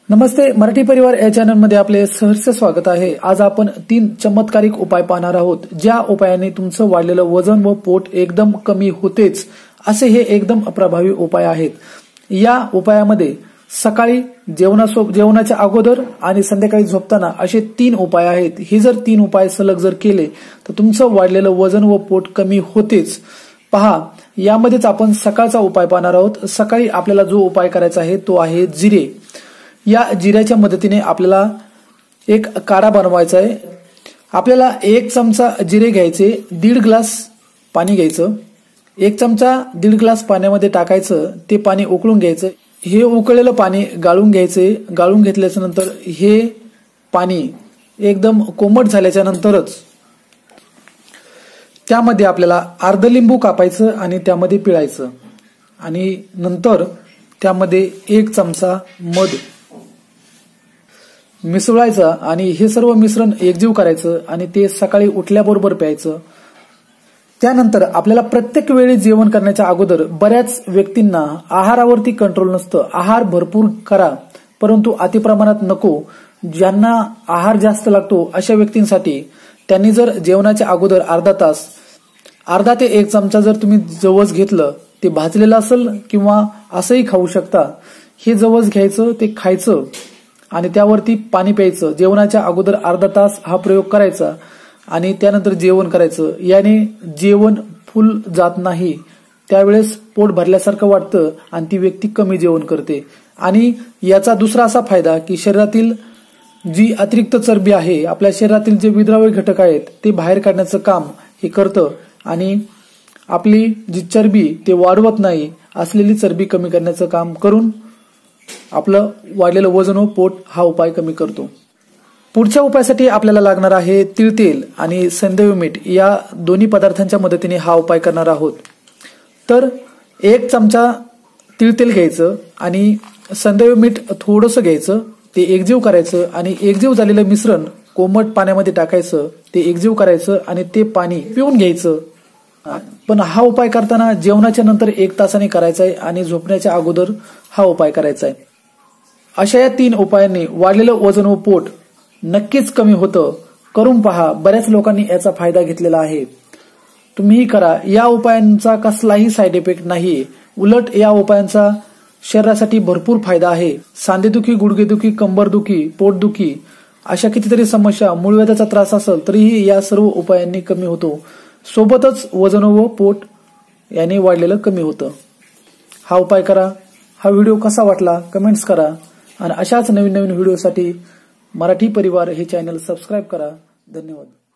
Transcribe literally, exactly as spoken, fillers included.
नमस्ते, मराठी परिवार या चॅनलमध्ये आपले सहर्ष स्वागत आहे। आज आपण तीन चमत्कारिक उपाय पाहणार आहोत, ज्या उपायाने तुमचं वाढलेलं वजन व पोट एकदम कमी होतेच असे हे एकदम प्रभावी उपाय आहेत। या उपायामध्ये सकाळी जेवणासोबत जेवणाच्या अगोदर आणि संध्याकाळी झोपताना असे तीन उपाय आहेत। हे जर तीन उपाय सलग जर केले तर तुमचं वाढलेलं वजन व पोट कमी होतेच। पहा, यामध्येच आपण सकाळचा उपाय पाहणार आहोत। सकाळी आपल्याला जो उपाय करायचा आहे तो आहे जिरे। या जिऱ्याच्या मदतीने आपल्याला एक काढा बनवायचा आहे। आपल्याला एक चमचा जिरे घ्यायचे, दीड ग्लास पाणी घ्यायचं, एक चमचा दीड ग्लास पाण्यामध्ये टाकायचं, ते पाणी उकळून घ्यायचं। हे उकळलेलं पाणी गाळून घ्यायचे। गाळून घेतल्याच्या नंतर हे पाणी एकदम कोमट झाल्याच्या नंतरच त्यामध्ये आपल्याला अर्ध लिंबू कापायचं आणि त्यामध्ये पिळायचं आणि नंतर त्यामध्ये एक चमचा मध मिसळायचं आणि हे सर्व मिश्रण एकजीव करायचं आणि ते सकाळी उठल्याबरोबर प्यायचं। त्यानंतर आपल्याला प्रत्येक वेळी जेवण करण्याच्या अगोदर बऱ्याच व्यक्तींना आहारावरती कंट्रोल नसतं। आहार भरपूर करा परंतु अतिप्रमाणात नको। ज्यांना आहार जास्त लागतो अशा व्यक्तींसाठी त्यांनी जर जेवणाच्या अगोदर अर्धा तास अर्धा ते एक चमचा जर तुम्ही जवस घेतलं, ते भाजलेलं असेल किंवा असंही खाऊ शकता। हे जवस घ्यायचं, ते खायचं आणि त्यावरती पाणी प्यायचं। जेवणाच्या अगोदर अर्धा तास हा प्रयोग करायचा आणि त्यानंतर जेवण करायचं। याने जेवण फुल जात नाही, त्यावेळेस पोट भरल्यासारखं वाटतं आणि ती व्यक्ती कमी जेवण करते। आणि याचा दुसरा असा फायदा की शरीरातील जी अतिरिक्त चरबी आहे, आपल्या शरीरातील जे विद्रावळी घटक आहेत ते बाहेर काढण्याचं काम हे करतं आणि आपली जी चरबी ते वाढवत नाही, असलेली चरबी कमी करण्याचं काम करून आपलं वाढलेलं वजन व पोट हा उपाय कमी करतो। पुढच्या उपायासाठी आपल्याला लागणार आहे तिळतेल आणि सैंधव मीठ। या दोन्ही पदार्थांच्या मदतीने हा उपाय करणार आहोत। तर एक चमचा तिळतेल घ्यायचं आणि सैंधव मीठ थोडंसं घ्यायचं, ते एकजीव करायचं आणि एकजीव झालेलं मिश्रण कोमट पाण्यामध्ये टाकायचं, ते एकजीव करायचं आणि ते पाणी पिऊन घ्यायचं। पण हा उपाय करताना जेवणाच्या नंतर एक तासाने करायचा आहे आणि झोपण्याच्या अगोदर हा उपाय करायचा आहे। अशा या तीन उपायांनी वाढलेलं वजन व पोट नक्कीच कमी होतं। करून पहा, बऱ्याच लोकांनी याचा फायदा घेतलेला आहे। तुम्हीही करा। या उपायांचा कसलाही साईड इफेक्ट नाहीये, उलट या उपायांचा शरीरासाठी भरपूर फायदा आहे। सांधेदुखी, गुडघेदुखी, कंबरदुखी, पोटदुखी अशा कितीतरी समस्या, मूळव्याधाचा त्रास असेल तरीही या सर्व उपायांनी कमी होतो। सोबतच वजन व पोट याने वाढलेलं कमी होतं। हा उपाय करा। हा व्हिडिओ कसा वाटला कमेंट्स करा आणि अशाच नवीन नवीन व्हिडिओसाठी मराठी परिवार हे चॅनल सबस्क्राईब करा। धन्यवाद।